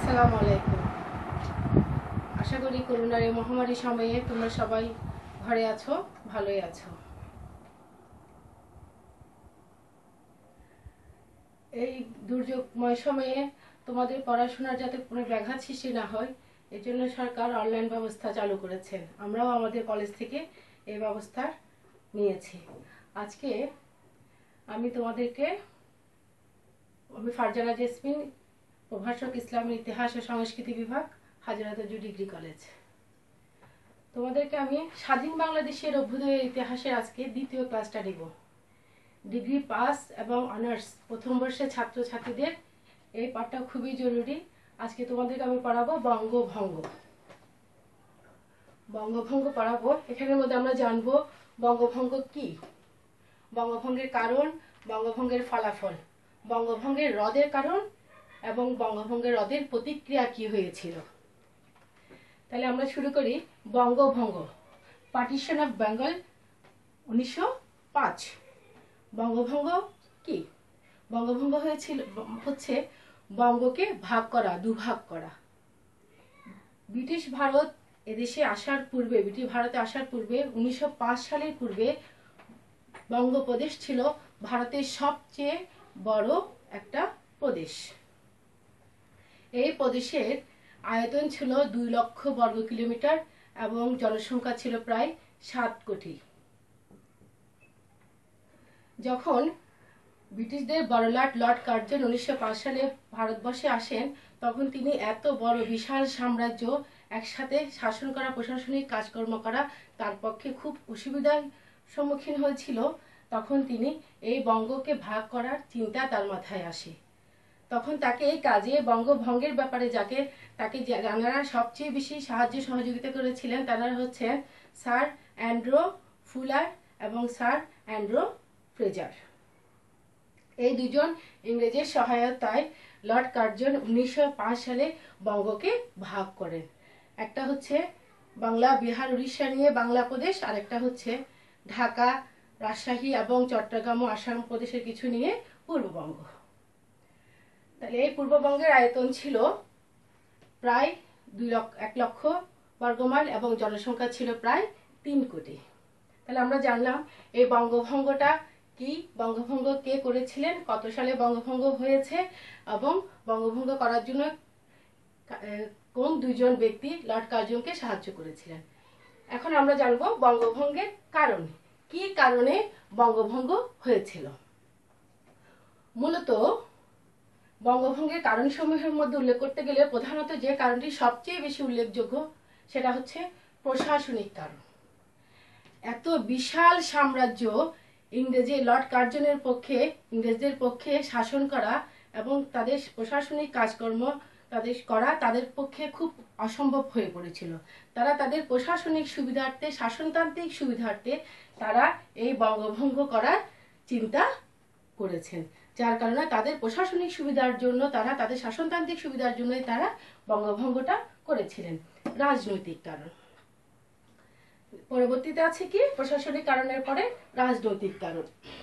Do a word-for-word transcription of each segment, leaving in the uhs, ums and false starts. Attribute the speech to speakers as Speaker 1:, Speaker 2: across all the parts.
Speaker 1: আসসালামু আলাইকুম। আশা করি করোনার এই মহামারী সময়ে তোমরা সবাই ঘরে আছো, ভালোই আছো। এই দুর্যোগময় সময়ে তোমাদের পড়াশোনার যাতে কোনো ব্যাঘাত সৃষ্টি না হয়, এর জন্য সরকার অনলাইন ব্যবস্থা চালু করেছেন। আমরাও আমাদের কলেজ থেকে এই ব্যবস্থা নিয়েছি। আজকে আমি তোমাদেরকে আমি ফারজানা জেসমিন, প্রভাষক, ইসলামের ইতিহাস ও সংস্কৃতি বিভাগ, হাজরাতজু ডিগ্রি কলেজ। তোমাদেরকে আমি স্বাধীন বাংলাদেশের অভ্যুদয়ের ইতিহাসের আজকে দ্বিতীয় ক্লাসটা নিব। ডিগ্রি পাস এবং অনার্স প্রথম বর্ষের ছাত্রছাত্রীদের এই পাঠটা খুবই জরুরি। আজকে তোমাদেরকে আমি পড়াবো বঙ্গভঙ্গ। বঙ্গভঙ্গ পড়াবো। এখানের মধ্যে আমরা জানবো বঙ্গভঙ্গ কি, বঙ্গভঙ্গের কারণ, বঙ্গভঙ্গের ফলাফল, বঙ্গভঙ্গের হ্রদের কারণ এবং বঙ্গভঙ্গের হ্রদের প্রতিক্রিয়া কি হয়েছিল। তাহলে আমরা শুরু করি। বঙ্গভঙ্গ, পার্টিশন অফ বেঙ্গল উনিশশো পাঁচ। বঙ্গভঙ্গ কি? বঙ্গভঙ্গ হয়েছিল হচ্ছে বঙ্গকে ভাগ করা, দুভাগ করা। ব্রিটিশ ভারত এদেশে আসার পূর্বে, ব্রিটিশ ভারতে আসার পূর্বে উনিশশো পাঁচ সালের পূর্বে বঙ্গপ্রদেশ ছিল ভারতের সবচেয়ে বড় একটা প্রদেশ। এই প্রদেশের আয়তন ছিল দুই লক্ষ বর্গ কিলোমিটার এবং জনসংখ্যা ছিল প্রায় সাত কোটি। যখন ব্রিটিশদের বড়লাট লর্ড কার্জন উনিশশো পাঁচ সালে ভারতবর্ষে আসেন, তখন তিনি এত বড় বিশাল সাম্রাজ্য একসাথে শাসন করা, প্রশাসনিক কাজকর্ম করা তার পক্ষে খুব অসুবিধার সম্মুখীন হয়েছিল। তখন তিনি এই বঙ্গকে ভাগ করার চিন্তা তার মাথায় আসে। তখন তাকে এই কাজে বঙ্গভঙ্গের ব্যাপারে যাকে তাকে যারা সবচেয়ে বেশি সাহায্য সহযোগিতা করেছিলেন তারা হচ্ছেন স্যার অ্যান্ড্রু ফুলার এবং স্যার অ্যান্ড্রু ফ্রেজার। এই দুজন ইংরেজের সহায়তায় লর্ড কার্জন উনিশশো পাঁচ সালে বঙ্গকে ভাগ করেন। একটা হচ্ছে বাংলা, বিহার, উড়িষ্যা নিয়ে বাংলা প্রদেশ, আর একটা হচ্ছে ঢাকা, রাজশাহী এবং চট্টগ্রাম ও আসাম প্রদেশের কিছু নিয়ে পূর্ববঙ্গ। তাহলে এই পূর্ববঙ্গের আয়তন ছিল প্রায় দুই লক্ষ এক লক্ষ বর্গমাইল এবং জনসংখ্যা ছিল প্রায় তিন কোটি। তাহলে আমরা জানলাম এই বঙ্গভঙ্গটা কি, বঙ্গভঙ্গ কে করেছিলেন, কত সালে বঙ্গভঙ্গ হয়েছে এবং বঙ্গভঙ্গ করার জন্য কোন দুইজন ব্যক্তি লর্ড কার্জনকে সাহায্য করেছিলেন। এখন আমরা জানবো বঙ্গভঙ্গের কারণ, কি কারণে বঙ্গভঙ্গ হয়েছিল। মূলত বঙ্গভঙ্গের কারণসমূহের মধ্যে উল্লেখ করতে গেলে প্রধানত যে কারণটি সবচেয়ে বেশি উল্লেখযোগ্য সেটা হচ্ছে প্রশাসনিক কারণ। এত বিশাল সাম্রাজ্য ইংরেজি লর্ড কার্জনের পক্ষে, ইংরেজদের পক্ষে শাসন করা এবং তাদের প্রশাসনিক কাজকর্ম তাদের করা তাদের পক্ষে খুব অসম্ভব হয়ে পড়েছিল। তারা তাদের প্রশাসনিক সুবিধার্থে, শাসনতান্ত্রিক সুবিধার্থে তারা এই বঙ্গভঙ্গ করার চিন্তা করেছেন, যার কারণে তাদের প্রশাসনিক সুবিধার জন্য, তারা তাদের শাসনতান্ত্রিক সুবিধার জন্যই তারা বঙ্গভঙ্গটা করেছিলেন। রাজনৈতিক কারণ পরবর্তীতে আছে কি, প্রশাসনিক কারণের পরে রাজনৈতিক কারণ।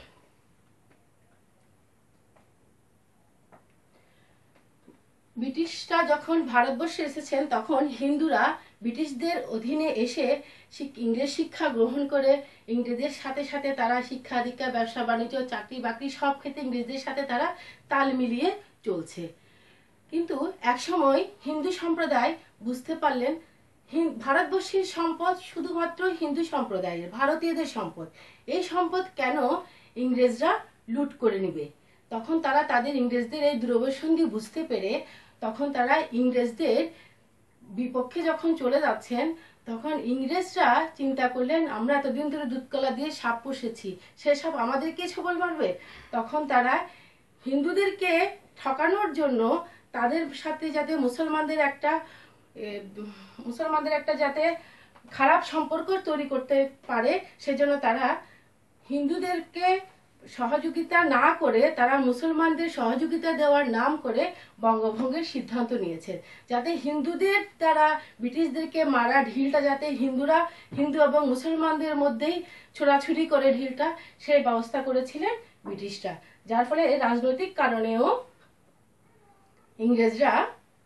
Speaker 1: ব্রিটিশরা যখন ভারতবর্ষে এসেছেন তখন হিন্দুরা ব্রিটিশদের অধীনে এসে ইংরেজ শিক্ষা গ্রহণ করে ইংরেজদের সাথে সাথে তারা শিক্ষা দীক্ষা, ব্যবসা বাণিজ্য, চাকরি বাকরি সব ক্ষেত্রে ইংরেজদের সাথে তারা তাল মিলিয়ে চলছে। কিন্তু একসময় হিন্দু সম্প্রদায় বুঝতে পারলেন ভারতবর্ষের সম্পদ শুধুমাত্র হিন্দু সম্প্রদায়ের, ভারতীয়দের সম্পদ। এই সম্পদ কেন ইংরেজরা লুট করে নেবে? তখন তারা তাদের ইংরেজদের এই দ্রব্যসন্ধি বুঝতে পেরে তখন তারা ইংরেজদের বিপক্ষে যখন চলে যাচ্ছেন, তখন ইংরেজরা চিন্তা করলেন আমরা এতদিন ধরে দুধকলা দিয়ে সাপ পুষেছি, সে সাপ আমাদেরকে ছবল মারবে। তখন তারা হিন্দুদেরকে ঠকানোর জন্য তাদের সাথে যাতে মুসলমানদের একটা মুসলমানদের একটা যাতে খারাপ সম্পর্ক তৈরি করতে পারে, সেজন্য তারা হিন্দুদেরকে সহযোগিতা না করে তারা মুসলমানদের সহযোগিতা দেওয়ার নাম করে বঙ্গভঙ্গের সিদ্ধান্ত নিয়েছেন, যাতে হিন্দুদের দ্বারা ব্রিটিশদেরকে মারা ঢিলটা যাতে হিন্দুরা হিন্দু এবং মুসলমানদের মধ্যেই ছোড়াছুড়ি করে ঢিলটা, সেই ব্যবস্থা করেছিলেন ব্রিটিশরা। যার ফলে রাজনৈতিক কারণেও ইংরেজরা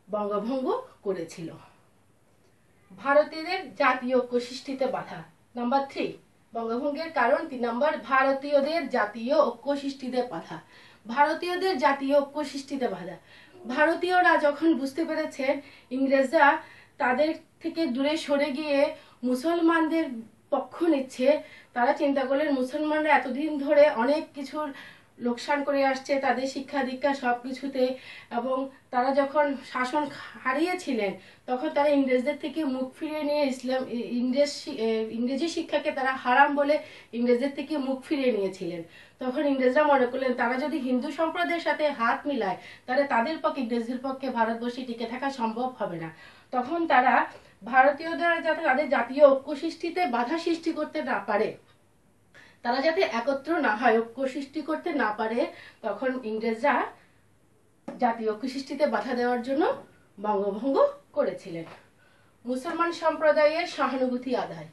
Speaker 1: বঙ্গভঙ্গ করেছিল। ভারতীয়দের জাতীয় ঐক্য সৃষ্টিতে বাধা। নাম্বার থ্রি, বঙ্গভঙ্গের কারণ তিন নম্বর, ভারতীয়দের জাতীয় ঐক্য সৃষ্টিতে বাধা। ভারতীয়দের জাতীয় ঐক্য সৃষ্টিতে বাধা। ভারতীয়রা যখন বুঝতে পেরেছেন ইংরেজরা তাদের থেকে দূরে সরে গিয়ে মুসলমানদের পক্ষ নিচ্ছে, তারা চিন্তা করলেন মুসলমানরা এতদিন ধরে অনেক কিছুর লোকসান করে আসছে তাদের শিক্ষা দীক্ষা সব কিছুতে, এবং তারা যখন শাসন হারিয়েছিলেন তখন তারা ইংরেজদের থেকে মুখ ফিরিয়ে নিয়ে ইসলাম ইংরেজ ইংরেজি শিক্ষাকে তারা হারাম বলে ইংরেজদের থেকে মুখ ফিরিয়ে নিয়েছিলেন। তখন ইংরেজরা মনে করলেন তারা যদি হিন্দু সম্প্রদায়ের সাথে হাত মিলায় তাহলে তাদের পক্ষে ইংরেজদের পক্ষে ভারতবর্ষে টিকে থাকা সম্ভব হবে না। তখন তারা ভারতীয়দের যাতে তাদের জাতীয় ঐক্য সৃষ্টিতে বাধা সৃষ্টি করতে না পারে, তারা যাতে একত্র না হয়, ঐক্য সৃষ্টি করতে না পারে, তখন ইংরেজরা জাতীয় ঐক্য সৃষ্টিতে বাধা দেওয়ার জন্য বঙ্গভঙ্গ করেছিলেন। মুসলমান সম্প্রদায়ের সহানুভূতি আদায়।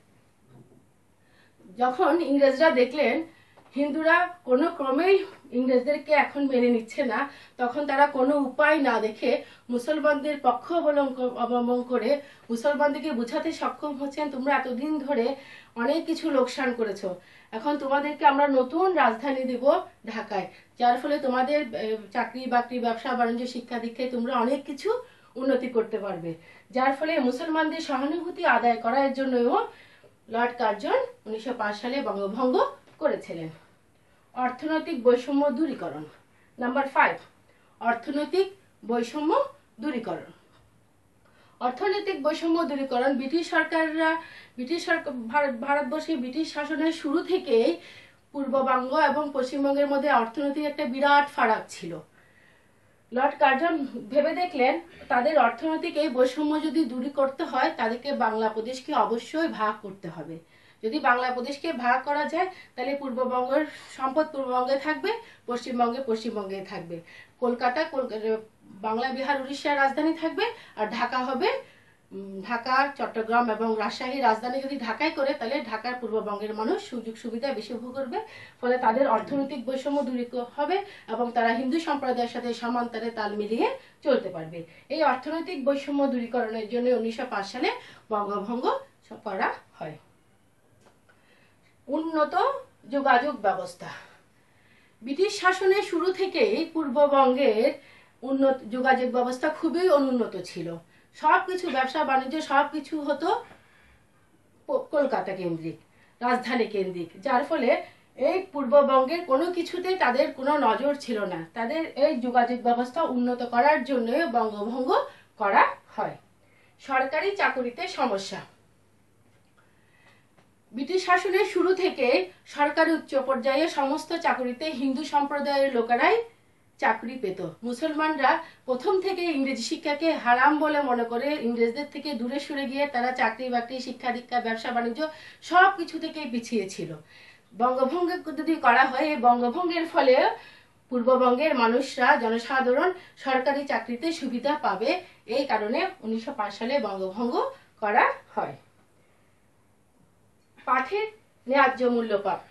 Speaker 1: যখন ইংরেজরা দেখলেন হিন্দুরা কোনো ক্রমেই ইংরেজদেরকে এখন মেনে নিচ্ছে না, তখন তারা কোনো উপায় না দেখে মুসলমানদের পক্ষ অবলম্বন করে মুসলমানদেরকে বুঝাতে সক্ষম হচ্ছেন তোমরা এতদিন ধরে অনেক কিছু লোকসান করেছো, এখন তোমাদেরকে আমরা নতুন রাজধানী দেব ঢাকায়, যার ফলে তোমাদের চাকরি বাকরি ব্যবসা বাণিজ্য শিক্ষা দীক্ষায় তোমরা অনেক কিছু উন্নতি করতে পারবে। যার ফলে মুসলমানদের সহানুভূতি আদায় করার জন্যও লর্ড কার্জন উনিশশো পাঁচ সালে বঙ্গভঙ্গ করেছিলেন। অর্থনৈতিক বৈষম্য দূরীকরণ। নাম্বার ফাইভ, অর্থনৈতিক বৈষম্য দূরীকরণ। অর্থনৈতিক বৈষম্য দূরীকরণ। ব্রিটিশ সরকাররা ব্রিটিশ সরকার ভারতবর্ষে ব্রিটিশ শাসনের শুরু থেকেই পূর্ববঙ্গ এবং পশ্চিমবঙ্গের মধ্যে অর্থনৈতিক একটা বিরাট ফারাক ছিল। লর্ড কার্জন ভেবে দেখলেন তাদের অর্থনৈতিক এই বৈষম্য যদি দূর করতে হয় তাদেরকে বাংলা প্রদেশকে অবশ্যই ভাগ করতে হবে। যদি বাংলা প্রদেশকে ভাগ করা যায় তাহলে পূর্ববঙ্গের সম্পদ পূর্ববঙ্গে থাকবে, পশ্চিমবঙ্গে পশ্চিমবঙ্গে থাকবে, কলকাতা বাংলা বিহার উড়িষ্যার রাজধানী থাকবে, আর ঢাকা হবে ঢাকা চট্টগ্রাম এবং রাজশাহী রাজধানী যদি ঢাকায় করে তাহলে ঢাকার পূর্ববঙ্গের মানুষ সুযোগ সুবিধা বেশি ভোগ করবে, ফলে তাদের অর্থনৈতিক বৈষম্য দূর হবে এবং তারা হিন্দু সম্প্রদায়ের সাথে সমান্তরে তাল মিলিয়ে চলতে পারবে। এই অর্থনৈতিক বৈষম্য দূরীকরণের জন্য উনিশশো পাঁচ সালে বঙ্গভঙ্গ করা হয়। উন্নত যোগাযোগ ব্যবস্থা। ব্রিটিশ শাসনের শুরু থেকেই পূর্ববঙ্গের উন্নত যোগাযোগ ব্যবস্থা খুবই অনুন্নত ছিল। সবকিছু ব্যবসা বাণিজ্য সবকিছু হতো কলকাতা কেন্দ্রিক, রাজধানী কেন্দ্রিক, যার ফলে এই পূর্ববঙ্গের কোনো কিছুতেই তাদের কোনো নজর ছিল না। তাদের এই যোগাযোগ ব্যবস্থা উন্নত করার জন্য বঙ্গভঙ্গ করা হয়। সরকারি চাকুরিতে সমস্যা। ব্রিটিশ শাসনের শুরু থেকে সরকারি উচ্চ পর্যায়ে সমস্ত চাকুরিতে হিন্দু সম্প্রদায়ের লোকেরাই চাকরি পেত। মুসলমানরা প্রথম থেকে ইংরেজি শিক্ষাকে হারাম বলে মনে করে ইংরেজদের থেকে দূরে সরে গিয়ে তারা চাকরি বাকরি শিক্ষা দীক্ষা ব্যবসা বাণিজ্য সব কিছু থেকে পিছিয়ে ছিল। বঙ্গভঙ্গ যদি করা হয় এই বঙ্গভঙ্গের ফলে পূর্ববঙ্গের মানুষরা জনসাধারণ সরকারি চাকরিতে সুবিধা পাবে, এই কারণে উনিশশো পাঁচ সালে বঙ্গভঙ্গ করা হয়। পাঠের ন্যায্য মূল্য প্রাপ্য।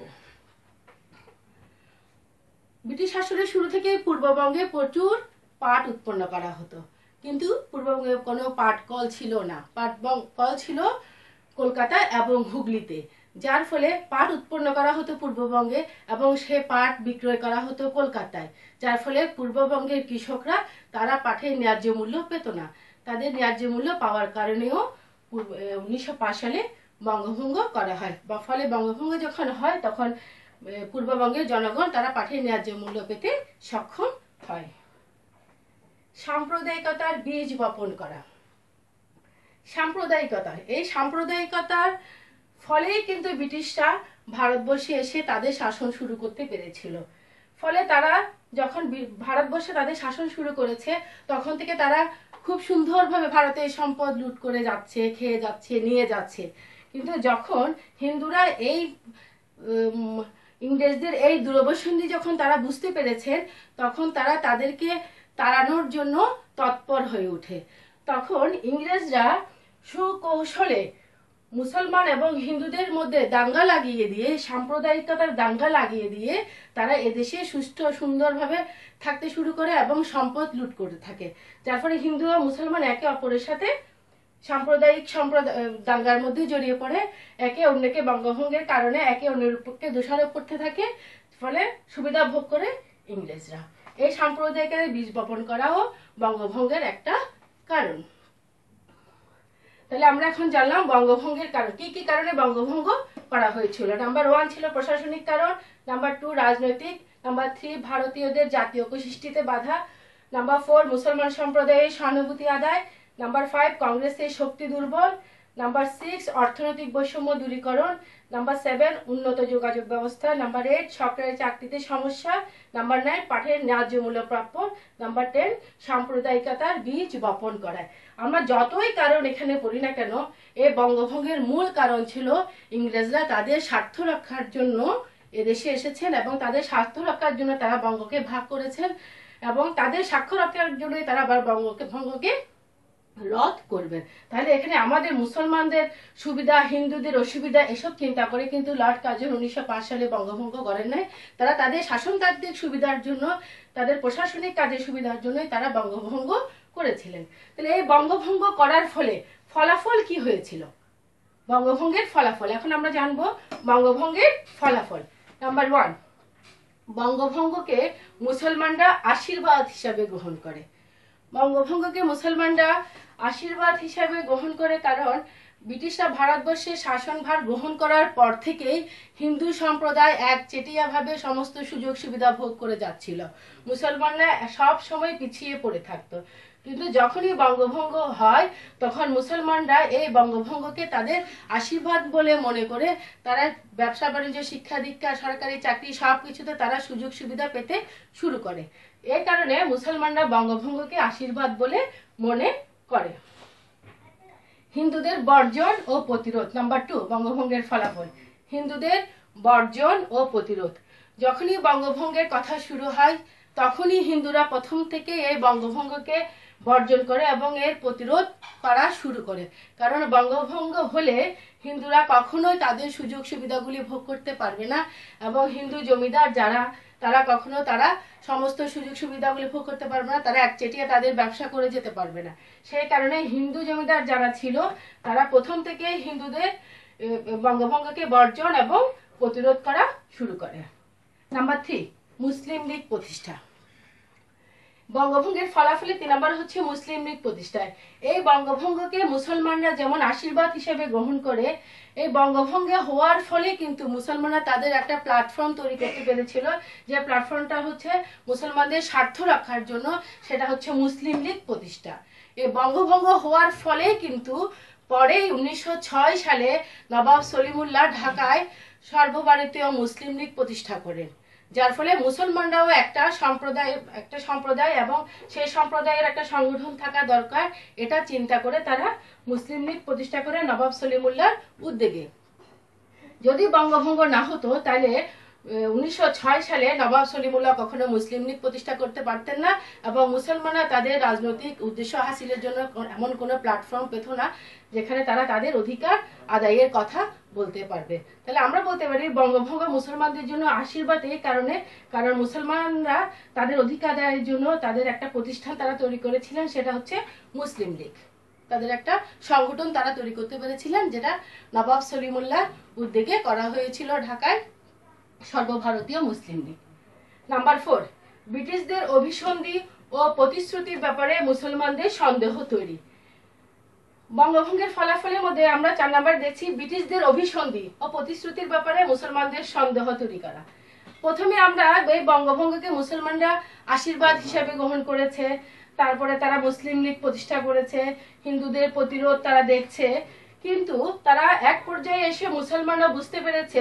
Speaker 1: ব্রিটিশ শাসনের শুরু থেকে পূর্ববঙ্গে প্রচুর পাট উৎপন্ন করা হতো, কিন্তু পূর্ববঙ্গে কোনো পাট কল ছিল না। পাট কল ছিল কলকাতা এবং হুগলিতে, যার ফলে পাট উৎপন্ন করা হতো পূর্ববঙ্গে এবং সে পাট বিক্রয় করা হতো কলকাতায়, যার ফলে পূর্ববঙ্গের কৃষকরা তারা পাটের ন্যায্য মূল্য পেত না। তাদের ন্যায্য মূল্য পাওয়ার কারণেও উনিশশো পাঁচ সালে বঙ্গভঙ্গ করা হয়। বা ফলে বঙ্গভঙ্গ যখন হয় তখন পূর্ববঙ্গের জনগণ তারা পাটের ন্যায্য মূল্য পেতে সক্ষম হয়। সাম্প্রদায়িকতার বীজ বপন করা। সাম্প্রদায়িকতা, এই সাম্প্রদায়িকতার ফলেই কিন্তু ব্রিটিশরা ভারতবর্ষে এসে তাদের শাসন শুরু করতে পেরেছিল। ফলে তারা যখন ভারতবর্ষে তাদের শাসন শুরু করেছে তখন থেকে তারা খুব সুন্দরভাবে ভারতের সম্পদ লুট করে যাচ্ছে, খেয়ে যাচ্ছে, নিয়ে যাচ্ছে। কিন্তু যখন হিন্দুরা এই ইংরেজদের এই দুরবসন্ধি যখন তারা বুঝতে পেরেছেন তখন তারা তাদেরকে তাড়ানোর জন্য তৎপর হয়ে ওঠে। তখন ইংরেজরা সুকৌশলে মুসলমান এবং হিন্দুদের মধ্যে দাঙ্গা লাগিয়ে দিয়ে, সাম্প্রদায়িকতার দাঙ্গা লাগিয়ে দিয়ে তারা এদেশে সুষ্ঠু সুন্দরভাবে থাকতে শুরু করে এবং সম্পদ লুট করতে থাকে, যার ফলে হিন্দু ও মুসলমান একে অপরের সাথে সাম্প্রদায়িক সম্প্রদায় দাঙ্গার মধ্যে জড়িয়ে পড়ে, একে অন্যকে বঙ্গভঙ্গের কারণে একে অন্যের উপরকে দোষারোপ করতে থাকে, ফলে সুবিধা ভোগ করে ইংরেজরা। এই সাম্প্রদায়িকের বীজ বপন করাও বঙ্গভঙ্গের একটা কারণ। তাহলে আমরা এখন জানলাম বঙ্গভঙ্গের কারণ, কি কি কারণে বঙ্গভঙ্গ করা হয়েছিল। নাম্বার ওয়ান ছিল প্রশাসনিক কারণ, নাম্বার টু রাজনৈতিক, নাম্বার থ্রি ভারতীয়দের জাতীয় ঐক্যসৃষ্টিতে বাধা, নাম্বার ফোর মুসলমান সম্প্রদায়ের সহানুভূতি আদায়, নাম্বার ফাইভ কংগ্রেসের শক্তি দুর্বল, নাম্বার সিক্স অর্থনৈতিক বৈষম্য দূরীকরণ, নাম্বার সেভেন উন্নত যোগাযোগ ব্যবস্থা, নাম্বার এইট সরকারি চাকরিতে সমস্যা, নাম্বার নাইন পাঠের ন্যায্য মূল্য প্রাপ্য, নাম্বার টেন সাম্প্রদায়িকতার বীজ বপন করায়। আমরা যতই কারণ এখানে পড়ি না কেন, এই বঙ্গভঙ্গের মূল কারণ ছিল ইংরেজরা তাদের স্বার্থ রক্ষার জন্য এদেশে এসেছেন এবং তাদের স্বার্থ রক্ষার জন্য তারা বঙ্গকে ভাগ করেছেন এবং তাদের স্বার্থ রক্ষার জন্যই তারা আবার বঙ্গকে ভঙ্গকে রদ করবেন। তাহলে এখানে আমাদের মুসলমানদের সুবিধা, হিন্দুদের অসুবিধা এসব চিন্তা করে কিন্তু লর্ড কার্জন উনিশশো পাঁচ সালে বঙ্গভঙ্গ করেন নাই। তারা তাদের শাসনতান্ত্রিক সুবিধার জন্য, তাদের প্রশাসনিক কাজের সুবিধার জন্যই তারা বঙ্গভঙ্গ করেছিলেন। তাহলে এই বঙ্গভঙ্গ করার ফলে ফলাফল কি হয়েছিল, বঙ্গভঙ্গের ফলাফল এখন আমরা জানবো। বঙ্গভঙ্গের ফলাফল নাম্বার ওয়ান, বঙ্গভঙ্গকে মুসলমানরা আশীর্বাদ হিসাবে গ্রহণ করে। বঙ্গভঙ্গকে মুসলমানরা আশীর্বাদ হিসাবে গ্রহণ করে, কারণ ব্রিটিশরা ভারতবর্ষে শাসনভার গ্রহণ করার পর থেকেই হিন্দু সম্প্রদায় একচেটিয়াভাবে সমস্ত সুযোগ সুবিধা ভোগ করে যাচ্ছিল। মুসলমানরা সব সময় পিছিয়ে পড়ে থাকতো, কিন্তু যখনই বঙ্গভঙ্গ হয় তখন মুসলমানরা এই বঙ্গভঙ্গকে তাদের আশীর্বাদ বলে মনে করে তারা ব্যবসা বাণিজ্য, শিক্ষা দীক্ষা, সরকারি চাকরি সব কিছুতে তারা সুযোগ সুবিধা পেতে শুরু করে। এই কারণে মুসলমানরা বঙ্গভঙ্গকে আশীর্বাদ বলে মনে করে। হিন্দুদের বর্জন ও প্রতিরোধ নাম্বার টু, বঙ্গভঙ্গের ফলাফল হিন্দুদের বর্জন ও প্রতিরোধ। যখনই বঙ্গভঙ্গের কথা শুরু হয় তখনই হিন্দুরা প্রথম থেকে এই বঙ্গভঙ্গকে বর্জন করে এবং এর প্রতিরোধ করা শুরু করে, কারণ বঙ্গভঙ্গ হলে হিন্দুরা কখনোই তাদের সুযোগ সুবিধাগুলি ভোগ করতে পারবে না এবং হিন্দু জমিদার যারা তারা কখনো তারা সমস্ত সুযোগ সুবিধাগুলি ভোগ করতে পারবে না, তারা একচেটিয়া তাদের ব্যবসা করে যেতে পারবে না। সেই কারণে হিন্দু জমিদার যারা ছিল তারা প্রথম থেকে হিন্দুদের বঙ্গভঙ্গকে বর্জন এবং প্রতিরোধ করা শুরু করে। নাম্বার থ্রি, মুসলিম লীগ প্রতিষ্ঠা। বঙ্গভঙ্গের ফলাফলে তিন নম্বর হচ্ছে মুসলিম লীগ প্রতিষ্ঠায়। এই বঙ্গভঙ্গকে মুসলমানরা যেমন আশীর্বাদ হিসেবে গ্রহণ করে, এই বঙ্গভঙ্গ হওয়ার ফলে কিন্তু মুসলমানরা তাদের একটা প্ল্যাটফর্ম তৈরি করতে পেরেছিল, যে প্ল্যাটফর্মটা হচ্ছে মুসলমানদের স্বার্থ রক্ষার জন্য, সেটা হচ্ছে মুসলিম লীগ প্রতিষ্ঠা। এই বঙ্গভঙ্গ হওয়ার ফলে কিন্তু পরে উনিশশো ছয় সালে নবাব সলিমুল্লাহ ঢাকায় সর্বভারতীয় মুসলিম লীগ প্রতিষ্ঠা করেন, যার ফলে মুসলমানরাও একটা সম্প্রদায় একটা সম্প্রদায় এবং সেই সম্প্রদায়ের একটা সংগঠন থাকা দরকার, এটা চিন্তা করে তারা মুসলিম লীগ প্রতিষ্ঠা করে নবাব সলিমুল্লাহর উদ্যোগে। যদি বঙ্গভঙ্গ না হতো তাহলে উনিশশো ছয় সালে নবাব সলিমুল্লাহ কখনো মুসলিম লীগ প্রতিষ্ঠা করতে পারতেন না এবং মুসলমানরা তাদের রাজনৈতিক উদ্দেশ্য হাসিলের জন্য এমন কোনো প্ল্যাটফর্ম পেত না যেখানে তারা তাদের অধিকার আদায়ের কথা বলতে পারবে। তাহলে আমরা বলতে পারি বঙ্গভঙ্গ মুসলমানদের জন্য আশীর্বাদ এই কারণে, কারণ মুসলমানরা তাদের অধিকার আদায়ের জন্য তাদের একটা প্রতিষ্ঠান তারা তৈরি করেছিলেন, সেটা হচ্ছে মুসলিম লীগ। তাদের একটা সংগঠন তারা তৈরি করতে পেরেছিলেন, যেটা নবাব সলিমুল্লাহর উদ্যোগে করা হয়েছিল ঢাকায় সর্বভারতীয় মুসলিম লীগ। নাম্বার ফোর, ব্রিটিশদের অভিসন্ধি ও প্রতিশ্রুতির ব্যাপারে মুসলমানদের সন্দেহ তৈরি। বঙ্গভঙ্গের ফলাফলের মধ্যে আমরা চার নাম্বার দেখছি ব্রিটিশদের অভিসন্ধি ও প্রতিশ্রুতির ব্যাপারে মুসলমানদের সন্দেহ তৈরি করা। প্রথমে আমরা এই বঙ্গভঙ্গকে মুসলমানরা আশীর্বাদ হিসেবে গ্রহণ করেছে, তারপরে তারা মুসলিম লীগ প্রতিষ্ঠা করেছে, হিন্দুদের প্রতিরোধ তারা দেখছে, কিন্তু তারা এক পর্যায়ে এসে মুসলমানরা বুঝতে পেরেছে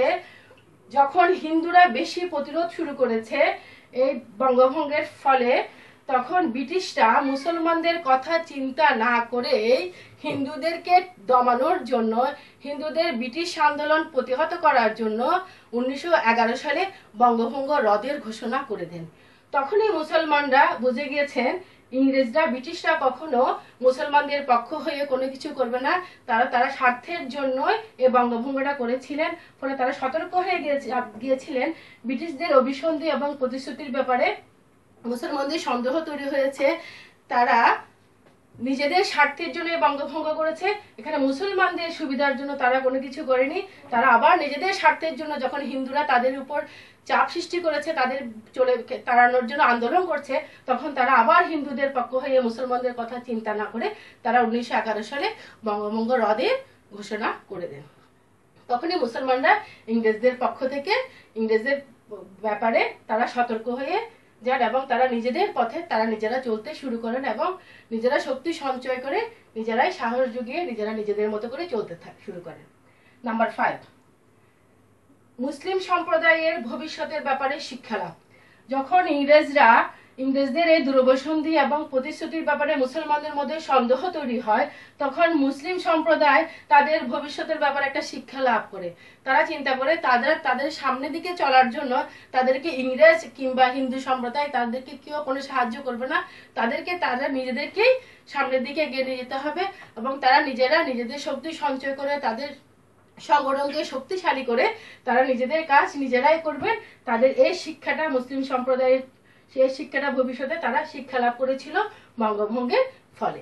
Speaker 1: যখন হিন্দুরা বেশি প্রতিরোধ শুরু করেছে এই বঙ্গভঙ্গের ফলে, তখন ব্রিটিশরা মুসলমানদের কথা চিন্তা না করে হিন্দুদেরকে দমানোর জন্য, হিন্দুদের ব্রিটিশ আন্দোলন প্রতিহত করার জন্য উনিশশো এগারো সালে বঙ্গভঙ্গ রদের ঘোষণা করে দেন। তখনই মুসলমানরা বুঝে গিয়েছেন ইংরেজরা ব্রিটিশরা কখনো মুসলমানদের পক্ষ হয়ে কোনো কিছু করবে না, তারা তারা স্বার্থের জন্যই এই বঙ্গভঙ্গটা করেছিলেন। ফলে তারা সতর্ক হয়ে গিয়েছিলেন ব্রিটিশদের অভিসন্ধি এবং প্রতিশ্রুতির ব্যাপারে মুসলমানদের সন্দেহ তৈরি হয়েছে, তারা নিজেদের স্বার্থের জন্য বঙ্গভঙ্গ করেছে, এখানে মুসলমানদের সুবিধার জন্য তারা কোনো কিছু করেনি। তারা আবার নিজেদের স্বার্থের জন্য যখন হিন্দুরা তাদের উপর চাপ সৃষ্টি করেছে, তাদের চলে তাড়ানোর জন্য আন্দোলন করছে, তখন তারা আবার হিন্দুদের পক্ষ হয়ে মুসলমানদের কথা চিন্তা না করে তারা উনিশশো এগারো সালে বঙ্গভঙ্গ রদের ঘোষণা করে দেন। তখনই মুসলমানরা ইংরেজদের পক্ষ থেকে ইংরেজদের ব্যাপারে তারা সতর্ক হয়ে যান এবং তারা নিজেদের পথে তারা নিজেরা চলতে শুরু করেন এবং নিজেরা শক্তি সঞ্চয় করে নিজেরাই সাহস জুগিয়ে নিজেরা নিজেদের মতো করে চলতে শুরু করেন। নাম্বার ফাইভ, মুসলিম সম্প্রদায়ের ভবিষ্যতের ব্যাপারে শিক্ষা লাভ। যখন ইংরেজরা ইংরেজদের এই দূরবসন্ধি এবং প্রতিশ্রুতির ব্যাপারে মুসলমানদের মধ্যে সন্দেহ তৈরি হয়, তখন মুসলিম সম্প্রদায় তাদের ভবিষ্যতের ব্যাপারে একটা শিক্ষা লাভ করে। তারা চিন্তা করে তাদের তাদের সামনের দিকে চলার জন্য তাদেরকে ইংরেজ কিংবা হিন্দু সম্প্রদায় তাদেরকে কেউ কোনো সাহায্য করবে না, তাদেরকে তারা নিজেদেরকেই সামনের দিকে এগিয়ে নিয়ে যেতে হবে এবং তারা নিজেরা নিজেদের শক্তি সঞ্চয় করে তাদের সংগঠনকে শক্তিশালী করে তারা নিজেদের কাজ নিজেরাই করবেন। তাদের এই শিক্ষাটা মুসলিম সম্প্রদায়ের সেই শিক্ষাটা ভবিষ্যতে তারা শিক্ষা লাভ করেছিল বঙ্গভঙ্গের ফলে।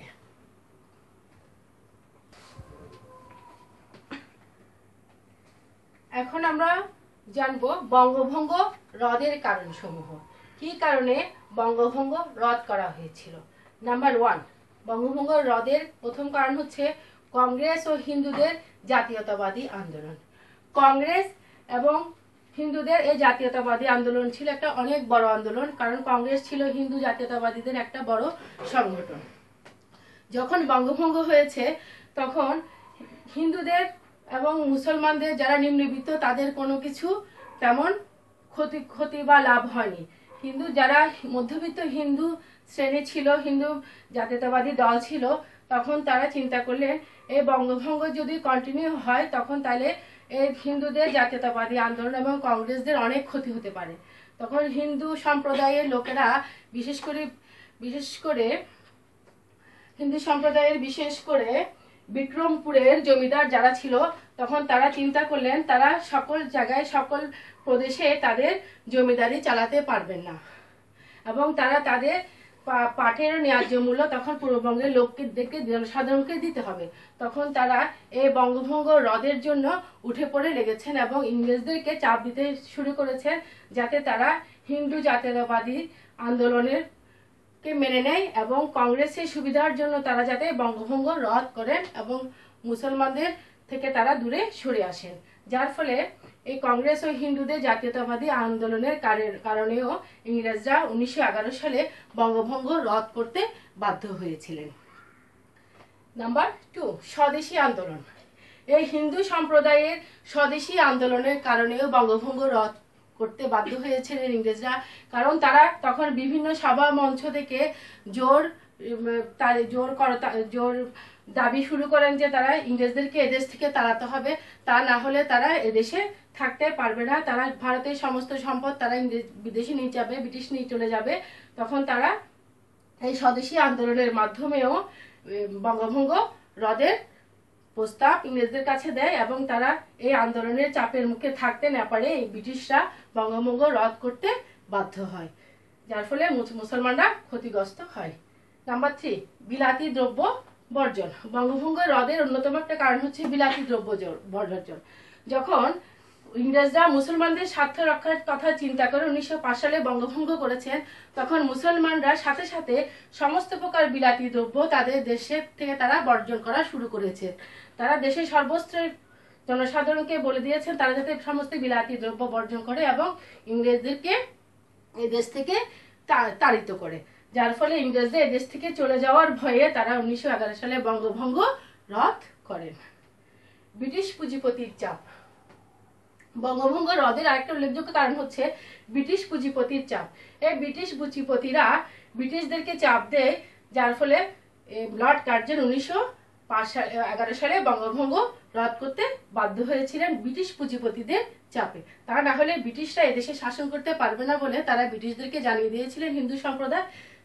Speaker 1: এখন আমরা জানবো বঙ্গভঙ্গ রদের কারণসমূহ। কি কারণে বঙ্গভঙ্গ রদ করা হয়েছিল? নাম্বার ওয়ান, বঙ্গভঙ্গ রদের প্রথম কারণ হচ্ছে কংগ্রেস ও হিন্দুদের জাতীয়তাবাদী আন্দোলন। কংগ্রেস এবং হিন্দুদের এই জাতীয়তাবাদী আন্দোলন ছিল একটা অনেক বড় আন্দোলন, কারণ কংগ্রেস ছিল হিন্দু জাতীয়তাবাদীদের একটা বড় সংগঠন। যখন বঙ্গভঙ্গ হয়েছে তখন হিন্দুদের এবং মুসলমানদের যারা নিম্নবিত্ত তাদের কোনো কিছু তেমন ক্ষতি ক্ষতি বা লাভ হয়নি। হিন্দু যারা মধ্যবিত্ত হিন্দু শ্রেণী ছিল, হিন্দু জাতীয়তাবাদী দল ছিল, তখন তারা চিন্তা করলেন এই বঙ্গভঙ্গ যদি কন্টিনিউ হয় তখন তাহলে এই হিন্দুদের জাতীয়তাবাদী আন্দোলন এবং কংগ্রেসদের অনেক ক্ষতি হতে পারে। তখন হিন্দু সম্প্রদায়ের লোকেরা বিশেষ করে বিশেষ করে হিন্দু সম্প্রদায়ের বিশেষ করে বিক্রমপুরের জমিদার যারা ছিল, তখন তারা চিন্তা করলেন তারা সকল জায়গায় সকল প্রদেশে তাদের জমিদারি চালাতে পারবেন না এবং তারা তাদের পাটের ন্যায্য মূল্য তখন পূর্ববঙ্গের লোকদেরকে জনসাধারণকে দিতে হবে। তখন তারা এই বঙ্গভঙ্গ রদের জন্য উঠে পড়ে লেগেছেন এবং ইংরেজদেরকে চাপ দিতে শুরু করেছেন যাতে তারা হিন্দু জাতীয়তাবাদী আন্দোলনের কে মেনে নেয় এবং কংগ্রেসের সুবিধার জন্য তারা যাতে বঙ্গভঙ্গ রদ করেন এবং মুসলমানদের থেকে তারা দূরে সরে আসেন। যার ফলে এই কংগ্রেস ও হিন্দুদের জাতীয়তাবাদী আন্দোলনের কারণেও ইংরেজরা উনিশশো এগারো সালে বঙ্গভঙ্গ রদ করতে বাধ্য হয়েছিলেন। নাম্বার টু, স্বদেশী আন্দোলন। এই হিন্দু সম্প্রদায়ের স্বদেশী আন্দোলনের কারণেও বঙ্গভঙ্গ রদ করতে বাধ্য হয়েছিলেন ইংরেজরা, কারণ তারা তখন বিভিন্ন সভা মঞ্চ থেকে জোর তার জোর জোর দাবি শুরু করেন যে তারা ইংরেজদেরকে এদেশ থেকে তাড়াতে হবে, তা না হলে তারা এদেশে থাকতে পারবে না, তারা ভারতের সমস্ত সম্পদ তারা ইংরেজ বিদেশে নিয়ে যাবে, ব্রিটিশ নিয়ে চলে যাবে। তখন তারা এই স্বদেশী আন্দোলনের মাধ্যমেও বঙ্গভঙ্গ রদের প্রস্তাব ইংরেজদের কাছে দেয় এবং তারা এই আন্দোলনের চাপের মুখে থাকতে না পারে এই ব্রিটিশরা বঙ্গভঙ্গ রদ করতে বাধ্য হয়, যার ফলে মুসলমানরা ক্ষতিগ্রস্ত হয়। নাম্বার থ্রি, বিলাতি দ্রব্য বর্জন। বঙ্গভঙ্গ রদের অন্যতম একটা কারণ হচ্ছে বিলাতি দ্রব্য বর্জন। যখন ইংরেজরা মুসলমানদের স্বার্থ রক্ষার কথা চিন্তা করে উনিশশো পাঁচ সালে বঙ্গভঙ্গ করেছেন, তখন মুসলমানরা সাথে সাথে সমস্ত প্রকার বিলাতি দ্রব্য তাদের দেশের থেকে তারা বর্জন করা শুরু করেছে। তারা দেশের সর্বস্তরের জনসাধারণকে বলে দিয়েছেন তারা যাতে সমস্ত বিলাতি দ্রব্য বর্জন করে এবং ইংরেজদেরকে এই দেশ থেকে তাড়িত করে, যার ফলে ইংরেজদের এই দেশ থেকে চলে যাওয়ার ভয়ে তারা উনিশশো এগারো সালে বঙ্গভঙ্গ রদ করেন। ব্রিটিশ পুঁজিপতির চাপ। বঙ্গভঙ্গ রদের আরেকটা উল্লেখযোগ্য কারণ হচ্ছে ব্রিটিশ পুঁজিপতির চাপ। এই ব্রিটিশ পুঁজিপতিরা ব্রিটিশদেরকে চাপ দেয়, যার ফলে লর্ড কার্জন উনিশশো পাঁচ এগারো সালে বঙ্গভঙ্গ রদ করতে বাধ্য হয়েছিলেন ব্রিটিশ পুঁজিপতিদের চাপে। তা না হলে ব্রিটিশরা এদেশে শাসন করতে পারবে না বলে তারা ব্রিটিশদেরকে জানিয়ে দিয়েছিলেন হিন্দু সম্প্রদায়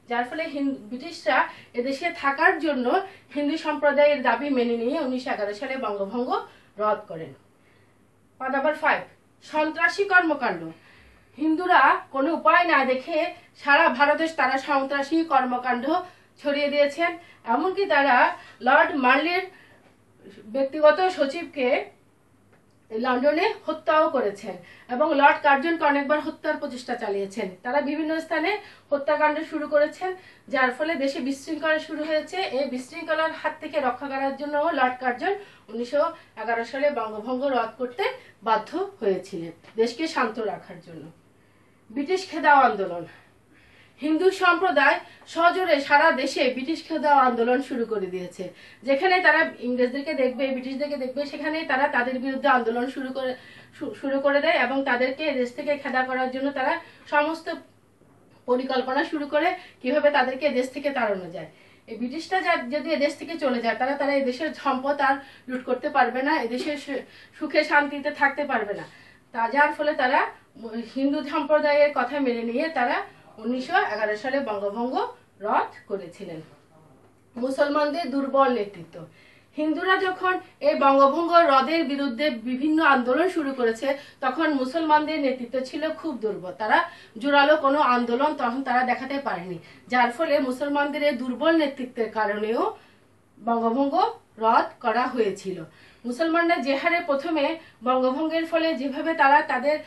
Speaker 1: যার ফলে ব্রিটিশরা এদেশে থাকার জন্য হিন্দু সম্প্রদায়ের দাবি মেনে নিয়ে উনিশশো এগারো সালে বঙ্গভঙ্গ রদ করেন। নাম্বার ফাইভ, সন্ত্রাসী কর্মকাণ্ড। হিন্দুরা কোনো উপায় না দেখে সারা ভারতে তারা সন্ত্রাসী কর্মকাণ্ড ছড়িয়ে দিয়েছেন। এমনকি তারা লর্ড মার্লির ব্যক্তিগত সচিবকে লন্ডনে হত্যাও করেছেন এবং লর্ড কার্জনকে অনেকবার হত্যার প্রচেষ্টা চালিয়েছেন। তারা বিভিন্ন স্থানে হত্যাকাণ্ড শুরু করেছেন, যার ফলে দেশে বিশৃঙ্খলা শুরু হয়েছে। এই বিশৃঙ্খলার হাত থেকে রক্ষা করার জন্য লর্ড কার্জন উনিশশো এগারো সালে বঙ্গভঙ্গ রদ করতে বাধ্য হয়েছিলেন দেশকে শান্ত রাখার জন্য। ব্রিটিশ খেদাও আন্দোলন। হিন্দু সম্প্রদায় সজোরে সারা দেশে ব্রিটিশ খেদাও আন্দোলন শুরু করে দিয়েছে। যেখানে তারা ইংরেজদেরকে দেখবে, ব্রিটিশদেরকে দেখবে, সেখানেই তারা তাদের বিরুদ্ধে আন্দোলন শুরু করে শুরু করে দেয় এবং তাদেরকে দেশ থেকে খেদা করার জন্য তারা সমস্ত পরিকল্পনা শুরু করে কিভাবে তাদেরকে দেশ থেকে তাড়ানো যায়। এই ব্রিটিশরা যদি দেশ থেকে চলে যায়, তারা তারা এই দেশের সম্পদ আর লুট করতে পারবে না, এদেশের সুখে শান্তিতে থাকতে পারবে না। তা যার ফলে তারা হিন্দু সম্প্রদায়ের কথা মেনে নিয়ে তারা উনিশশো এগারো সালে বঙ্গভঙ্গ রদ করেছিলেন। মুসলমানদের দুর্বল নেতৃত্ব। হিন্দুরা যখন এই বঙ্গভঙ্গ রদের বিরুদ্ধে বিভিন্ন আন্দোলন শুরু করেছে, তখন মুসলমানদের নেতৃত্ব ছিল খুব দুর্বল। তারা জোরালো কোনো আন্দোলন তখন তারা দেখাতে পারেনি, যার ফলে মুসলমানদের এই দুর্বল নেতৃত্বের কারণেও বঙ্গভঙ্গ রদ করা হয়েছিল। মুসলমানরা যে হারে প্রথমে বঙ্গভঙ্গের ফলে যেভাবে তারা তাদের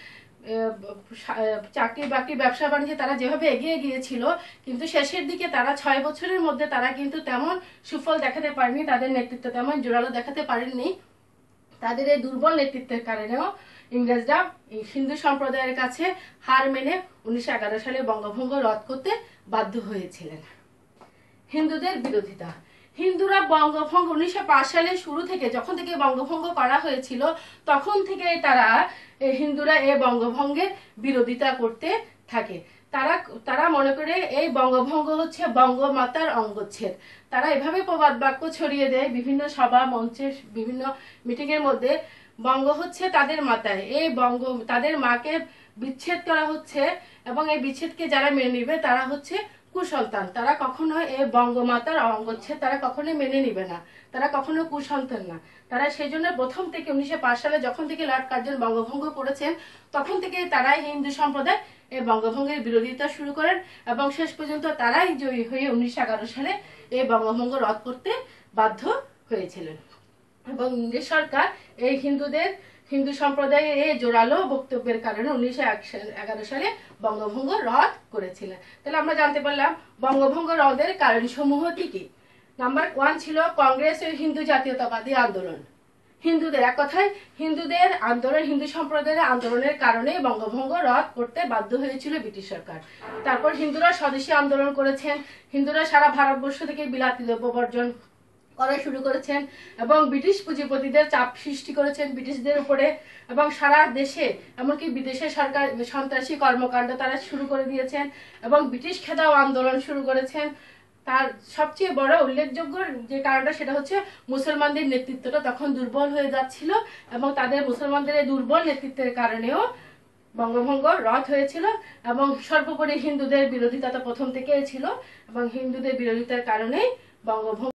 Speaker 1: চাকরি বাকরি ব্যবসা বাণিজ্যে তারা যেভাবে এগিয়ে গিয়েছিল, কিন্তু শেষের দিকে তারা ছয় বছরের মধ্যে তারা কিন্তু তেমন সুফল দেখাতে পারেনি, তাদের নেতৃত্ব তেমন জোরালো দেখাতে পারেননি। তাদের এই দুর্বল নেতৃত্বের কারণেও ইংরেজরা হিন্দু সম্প্রদায়ের কাছে হার মেনে উনিশশো এগারো সালে বঙ্গভঙ্গ রদ করতে বাধ্য হয়েছিলেন। হিন্দুদের বিরোধিতা। হিন্দুরা বঙ্গভঙ্গ উনিশশো পাঁচ সালের শুরু থেকে, যখন থেকে বঙ্গভঙ্গ করা হয়েছিল, তখন থেকে তারা হিন্দুরা এই বঙ্গভঙ্গের বিরোধিতা করতে থাকে। তারা তারা মনে করে এই বঙ্গভঙ্গ হচ্ছে বঙ্গমাতার অঙ্গচ্ছেদ। তারা এভাবে প্রবাদ বাক্য ছড়িয়ে দেয় বিভিন্ন সভা মঞ্চে, বিভিন্ন মিটিং এর মধ্যে, বঙ্গ হচ্ছে তাদের মাতায়, এই বঙ্গ তাদের মাকে বিচ্ছেদ করা হচ্ছে এবং এই বিচ্ছেদকে যারা মেনে নিবে তারা হচ্ছে কুসন্তান। তারা কখনো এই বঙ্গমাতার অঙ্গচ্ছেদ তারা কখনোই মেনে নিবে না, তারা কখনো কুসন্তান না। তারা সেই জন্য প্রথম থেকে উনিশশো পাঁচ সালে যখন থেকে লর্ড কার্জন বঙ্গভঙ্গ করেছেন, তখন থেকে তারাই হিন্দু সম্প্রদায় এই বঙ্গভঙ্গের বিরোধিতা শুরু করেন এবং শেষ পর্যন্ত তারাই জয়ী হয়ে উনিশশো এগারো সালে এই বঙ্গভঙ্গ রদ করতে বাধ্য হয়েছিলেন। এবং ইংরেজ সরকার এই হিন্দুদের হিন্দু সম্প্রদায়ের এই জোরালো বক্তব্যের কারণে উনিশশো এগারো সালে বঙ্গভঙ্গ রদ করেছিলেন। তাহলে আমরা জানতে পারলাম বঙ্গভঙ্গ রদের কারণ সমূহ কি কি। নাম্বার ওয়ান ছিল কংগ্রেস ও হিন্দু জাতীয়তাবাদী আন্দোলন। হিন্দুদের, এক কথায় হিন্দুদের আন্দোলন, হিন্দু সম্প্রদায়ের আন্দোলনের কারণে বঙ্গভঙ্গ রদ করতে বাধ্য হয়েছিল ব্রিটিশ সরকার। তারপর হিন্দুরা স্বদেশী আন্দোলন করেছেন, হিন্দুরা সারা ভারতবর্ষ থেকে বিলাতি দ্রব্য বর্জন করা শুরু করেছেন এবং ব্রিটিশ পুঁজিপতিদের চাপ সৃষ্টি করেছেন ব্রিটিশদের উপরে এবং সারা দেশে এমনকি বিদেশে সরকার সন্ত্রাসী কর্মকাণ্ড তারা শুরু করে দিয়েছেন এবং ব্রিটিশ খেদাও আন্দোলন শুরু করেছেন। তার সবচেয়ে বড় উল্লেখযোগ্য যে কারণটা সেটা হচ্ছে মুসলমানদের নেতৃত্বটা তখন দুর্বল হয়ে যাচ্ছিল এবং তাদের মুসলমানদের এই দুর্বল নেতৃত্বের কারণেও বঙ্গভঙ্গ রদ হয়েছিল এবং সর্বোপরি হিন্দুদের বিরোধিতা তো প্রথম থেকেই ছিল এবং হিন্দুদের বিরোধিতার কারণেই বঙ্গভঙ্গ